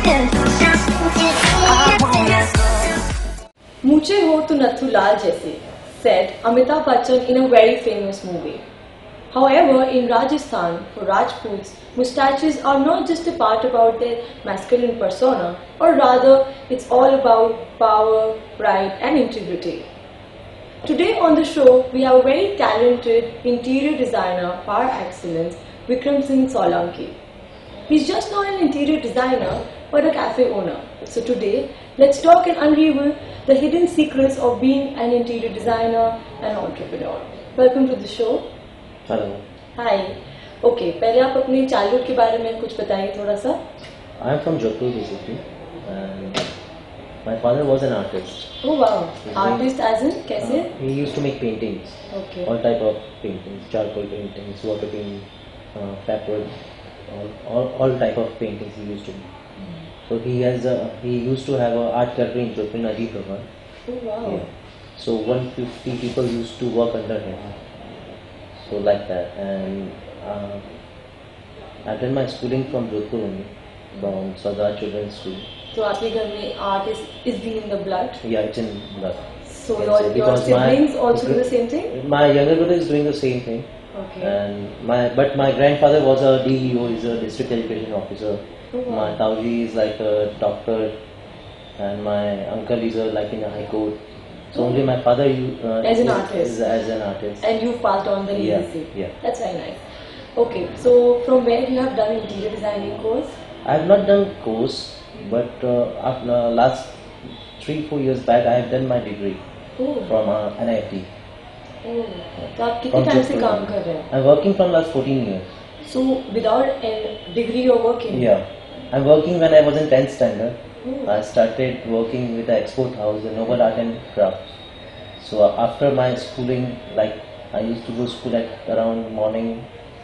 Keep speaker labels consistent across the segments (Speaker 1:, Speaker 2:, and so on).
Speaker 1: Muche ho to Nathu Lal jaise, said Amitabh Bachchan in a very famous movie. However, in Rajasthan, for Rajputs, moustaches are not just a part about their masculine persona, or rather, it's all about power, pride, and integrity. Today on the show, we have a very talented interior designer par excellence, Vikram Solanki. He's just not an interior designer, but a cafe owner. So today, let's talk and unravel the hidden secrets of being an interior designer and entrepreneur. Welcome to the show.
Speaker 2: Hello.
Speaker 1: Hi. Okay, पहले आप अपनी childhood के बारे में कुछ बताइए थोड़ा सा.
Speaker 2: I am from Jaipur basically, and my father was an artist.
Speaker 1: Oh wow. Artist as in कैसे?
Speaker 2: He used to make paintings.
Speaker 1: Okay.
Speaker 2: All type of paintings, charcoal paintings, water paint, fabric, all type of paintings he used to do. So he used to have an art gallery in Jaipur, Ajit Bhavan.
Speaker 1: Oh wow.
Speaker 2: Yeah. So 150 people used to work under him. So like that, and I did my schooling from Jodhpur only, from Sardar Children's School.
Speaker 1: So आपके घर में art is in the blood?
Speaker 2: Yeah, it's in blood.
Speaker 1: So your siblings also do the same thing?
Speaker 2: My younger brother is doing the same thing.
Speaker 1: Okay.
Speaker 2: And my grandfather was a DEO, is a district education officer.
Speaker 1: Oh, wow.
Speaker 2: My Tauji is like a doctor, and my uncle is like in a high court. So only my father
Speaker 1: as an artist.
Speaker 2: As an artist.
Speaker 1: And you passed on the legacy.
Speaker 2: Yeah.
Speaker 1: That's very nice. Okay, so from where you have done interior designing course?
Speaker 2: I have not done course, but after last 3-4 years back, I have done my degree from NIT.
Speaker 1: Oh, so आप कितने time से काम कर रहे हैं?
Speaker 2: I'm working from last 14 years.
Speaker 1: So without a degree you're working?
Speaker 2: Yeah, I'm working when I was in 10th standard.
Speaker 1: Oh.
Speaker 2: I started working with the export house, the Noble Art and Crafts. So after my schooling, like I used to go to school at around morning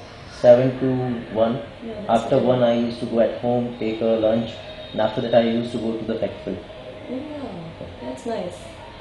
Speaker 2: 7 to 1.
Speaker 1: Yeah,
Speaker 2: after 1 I used to go at home, take a lunch, and after that I used to go to the factory.
Speaker 1: Yeah, that's nice.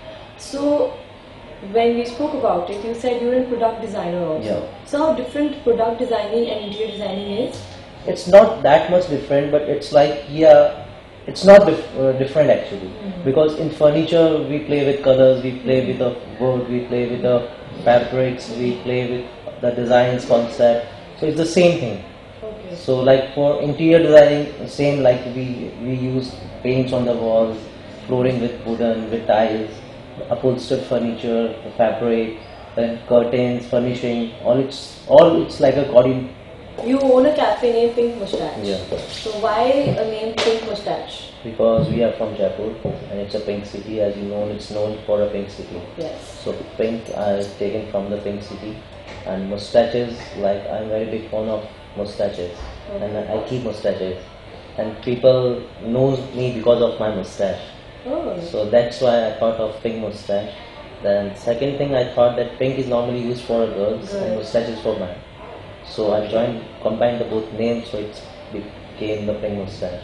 Speaker 1: So when we spoke about it, you said you're a product designer also.
Speaker 2: Yeah.
Speaker 1: So how different product designing and interior designing is?
Speaker 2: It's not that much different, but it's like, yeah, it's not different actually. Because in furniture we play with colors, we play with the wood, we play with the fabrics, we play with the designs concept. So it's the same thing.
Speaker 1: Okay.
Speaker 2: So like for interior designing, same, like we use paints on the walls, flooring with wooden, with tiles, upholstered furniture, fabric, then curtains, furnishing, all it's like a coordinate.
Speaker 1: You own a cafe named Pink Moustache.
Speaker 2: Yeah.
Speaker 1: So why a name Pink Moustache?
Speaker 2: Because we are from Jaipur and it's a pink city, as you know, it's known for a pink city.
Speaker 1: Yes.
Speaker 2: So pink is taken from the pink city, and moustaches, like I'm very big fan of moustaches, and I keep moustaches, and people knows me because of my moustache.
Speaker 1: Oh.
Speaker 2: So that's why I thought of Pink Moustache. Then second thing, I thought that pink is normally used for girls and moustache is for men. So I combined the both names, so it became the Pink Moustache.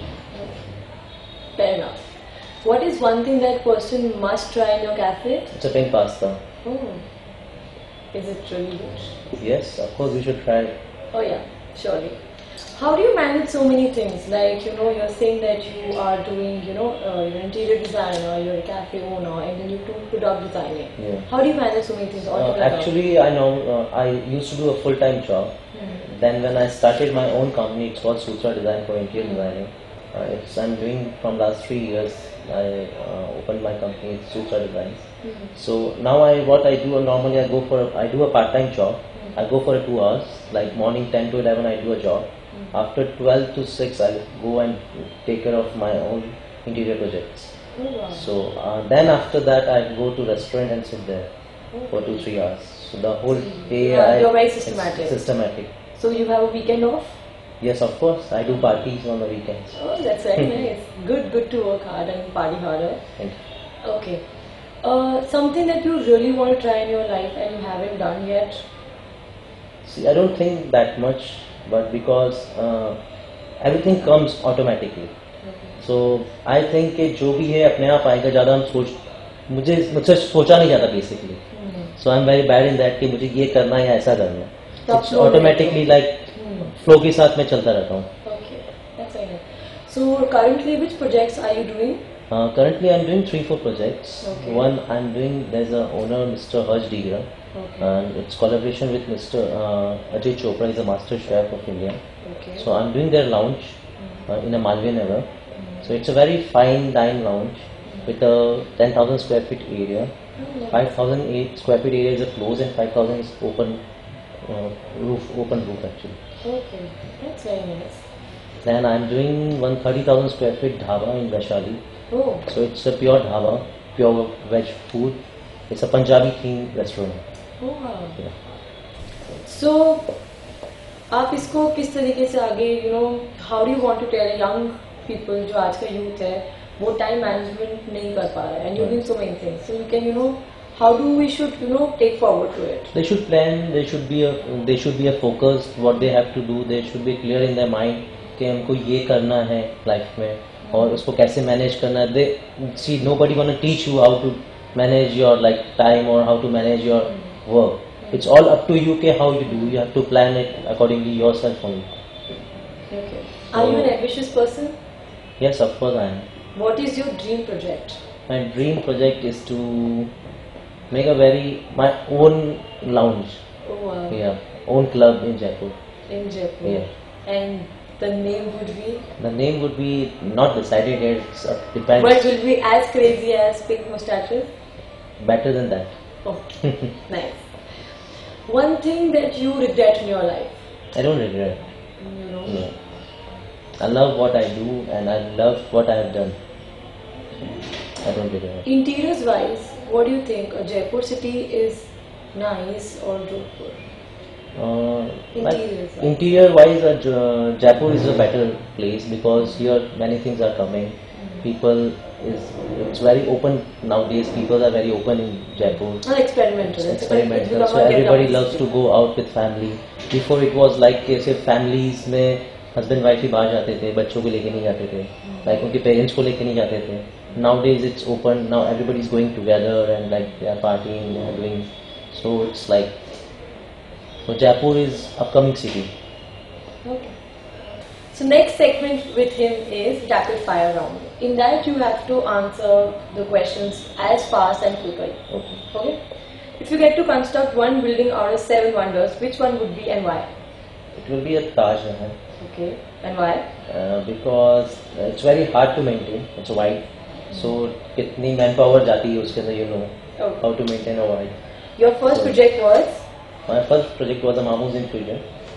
Speaker 1: Fair enough. What is one thing that person must try in your cafe?
Speaker 2: It's a pink pasta.
Speaker 1: Oh. Is it really good?
Speaker 2: Yes, of course you should try it.
Speaker 1: Oh yeah, surely. How do you manage so many things? Like, you're saying that you are doing, you're an interior designer, you're a cafe owner, and then you do product designing.
Speaker 2: Yeah.
Speaker 1: How do you manage so many things altogether?
Speaker 2: Actually, I know I used to do a full-time job. Then when I started my own company, it's called Sutra Design for Interior Designing. I'm doing from last 3 years. I opened my company, it's Sutra Designs. So now what I do normally, I do a part-time job. I go for 2 hours, like morning 10 to 11 I do a job. After 12 to 6 I go and take care of my own interior projects.
Speaker 1: Oh, wow.
Speaker 2: So then after that I go to restaurant and sit there for 2-3 hours. So the whole day
Speaker 1: you're very systematic.
Speaker 2: Systematic.
Speaker 1: So you have a weekend off?
Speaker 2: Yes, of course. I do parties on the weekends.
Speaker 1: Oh, that's very nice. Good to work hard and party harder.
Speaker 2: Thank you.
Speaker 1: Okay. Something that you really want to try in your life and you haven't done yet?
Speaker 2: See, I don't think that much, but because everything comes automatically. So I think कि जो भी है अपने आप आएगा. ज़्यादा हम मुझसे सोचा नहीं जाता basically. So I'm very bad in that कि मुझे ये करना है या ऐसा करना है. It's automatically like flow के साथ मैं चलता रहता हूँ.
Speaker 1: Okay, that's very nice. So currently, which projects are you doing?
Speaker 2: Currently, I'm doing 3-4 projects.
Speaker 1: Okay.
Speaker 2: One I'm doing, there's a owner, Mr. Harsh Digra,
Speaker 1: Okay.
Speaker 2: and it's collaboration with Mr. Ajay Chopra, is a master chef of India.
Speaker 1: Okay.
Speaker 2: So I'm doing their lounge in a Malvian Nagar. So it's a very fine dine lounge with a 10,000 square feet area. 5,000 square feet area is a close and 5,000 is open open roof actually.
Speaker 1: Okay, that's very nice.
Speaker 2: Then I'm doing 130,000 square feet dhaba in Vaishali.
Speaker 1: Oh.
Speaker 2: So it's a pure dhaba, pure veg food. It's a Punjabi themed restaurant.
Speaker 1: Oh wow.
Speaker 2: Yeah.
Speaker 1: So, आप इसको किस तरीके से आगे how do you want to tell young people जो आज का youth है वो time management नहीं कर पा रहा है and you're doing so many things, so you can how do we should take forward to it?
Speaker 2: They should plan. They should be a focused what they have to do. They should be clear in their mind कि हमको ये करना है life में और उसको कैसे manage करना है. They see nobody gonna teach you how to manage your like time or how to manage your work. It's all up to you कि how you do. You have to plan it accordingly yourself only.
Speaker 1: Okay. Are you an ambitious person?
Speaker 2: Yes, of course I am.
Speaker 1: What is your dream project?
Speaker 2: My dream project is to make my own lounge.
Speaker 1: Oh wow.
Speaker 2: Yeah, own club in Jaipur.
Speaker 1: In Jaipur.
Speaker 2: Yeah.
Speaker 1: And the name would be?
Speaker 2: The name would be not decided yet. It depends.
Speaker 1: But will be as crazy as Pink Moustaches?
Speaker 2: Better than that.
Speaker 1: Oh, nice. One thing that you regret in your life?
Speaker 2: I don't regret. No. I love what I do and I love what I have done. I don't regret.
Speaker 1: Interiors wise, what do you think? A Jaipur city is nice or Jodhpur?
Speaker 2: Interior wise, Jaipur is a better place because here many things are coming. It's very open nowadays. People are very open in Jaipur.
Speaker 1: Experimental.
Speaker 2: Experimental. So everybody loves to go out with family. Before it was like कैसे families में husband wife ही बाहर जाते थे, बच्चों को लेके नहीं जाते थे, like उनके parents को लेके नहीं जाते थे. Nowadays it's open. Now everybody is going together and like they are partying, they are doing. So it's like. So Jaipur is upcoming city.
Speaker 1: Okay. So next segment with him is rapid fire round. In that you have to answer the questions as fast and quickly. Okay. If you get to construct one building out of 7 wonders, which one would be and why?
Speaker 2: It will be a Taj Mahal.
Speaker 1: Okay. And why?
Speaker 2: Because it's very hard to maintain. It's white. So kitni manpower jati hai uske अंदर how to maintain a white.
Speaker 1: Your first project was?
Speaker 2: My first project was a Mamu's Infusion.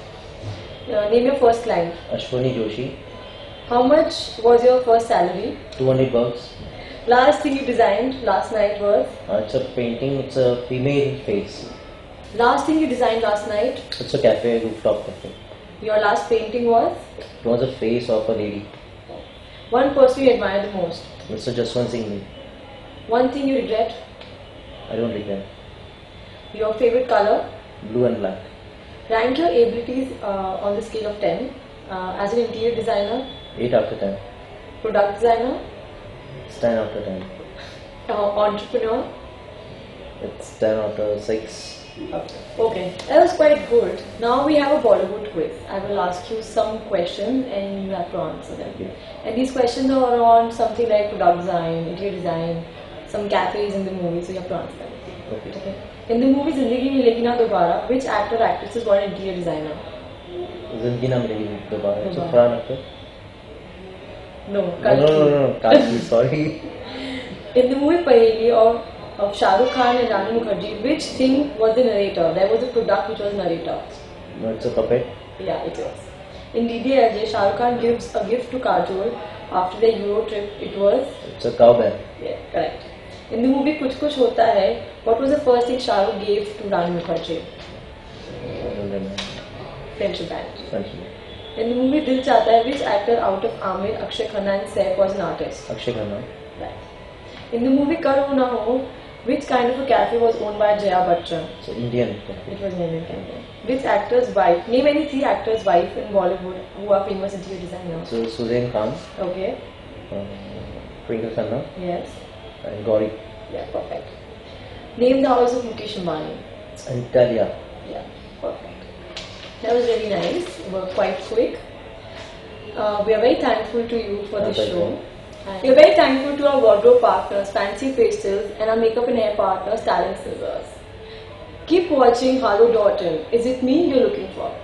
Speaker 1: Name your first client.
Speaker 2: Ashwani Joshi.
Speaker 1: How much was your first salary?
Speaker 2: $200.
Speaker 1: Last thing you designed last night was?
Speaker 2: It's a painting. It's a female face.
Speaker 1: Last thing you designed last night?
Speaker 2: It's a cafe, rooftop cafe.
Speaker 1: Your last painting was?
Speaker 2: It was a face of a lady.
Speaker 1: One person you admire the most?
Speaker 2: Mr. Jaswant Singh.
Speaker 1: One thing you regret?
Speaker 2: I don't regret.
Speaker 1: Your favorite color?
Speaker 2: Blue and black.
Speaker 1: Rank your abilities on the scale of 10. As an interior designer?
Speaker 2: 8 out of 10.
Speaker 1: Product designer?
Speaker 2: It's 10 out of 10.
Speaker 1: Entrepreneur?
Speaker 2: It's 10 out of 6.
Speaker 1: Okay, that was quite good. Now we have a Bollywood quiz. I will ask you some questions and you have to answer them.
Speaker 2: Okay.
Speaker 1: And these questions are on something like product design, interior design, some cafes in the movie, so you have to answer them.
Speaker 2: Okay.
Speaker 1: In the movie Zindagi Mein Milegi Na Dobara, which actor or actress is one interior designer?
Speaker 2: Zindagi Na Milegi Dobara. It's a foreign actor.
Speaker 1: No.
Speaker 2: Can't be, sorry.
Speaker 1: In the movie Paheli of Shah Rukh Khan and Rani Mukherjee, which thing was the narrator? There was a product which was narrator.
Speaker 2: No, it's a puppet.
Speaker 1: Yeah, it was. In DDLJ, Shah Rukh Khan gives a gift to Kajol after their Euro trip. It was?
Speaker 2: It's a cowbell.
Speaker 1: Yeah, correct. In the movie Kuch Kuch Hota Hai, what was the first thing Shah Rukh gave to Rani Mukherjee?
Speaker 2: I don't remember.
Speaker 1: Friendship band.
Speaker 2: Friendship.
Speaker 1: In the movie Dil Chahta Hai, which actor out of Amir, Akshay Khanna and Saif was an artist?
Speaker 2: Akshay Khanna.
Speaker 1: Right. In the movie Karo Na Ho, which kind of a cafe was owned by Jaya Bachchan?
Speaker 2: It's an Indian cafe.
Speaker 1: It was an Indian cafe. Which actor's wife? Name any 3 actors' wife in Bollywood who are famous interior designers.
Speaker 2: So Suzanne Khan.
Speaker 1: Okay.
Speaker 2: Twinkle Khanna.
Speaker 1: Yes.
Speaker 2: And Gauri.
Speaker 1: Yeah, perfect. Name the house of Mukesh Ambani.
Speaker 2: It's Antalya.
Speaker 1: Yeah, perfect. That was really nice. You were quite quick. We are very thankful to you for this
Speaker 2: Thank
Speaker 1: show.
Speaker 2: you.
Speaker 1: And we are very thankful to our wardrobe partners, Fancy Pastels, and our makeup and hair partner, Styling Scissors. Keep watching Hello.in. Is it me you're looking for?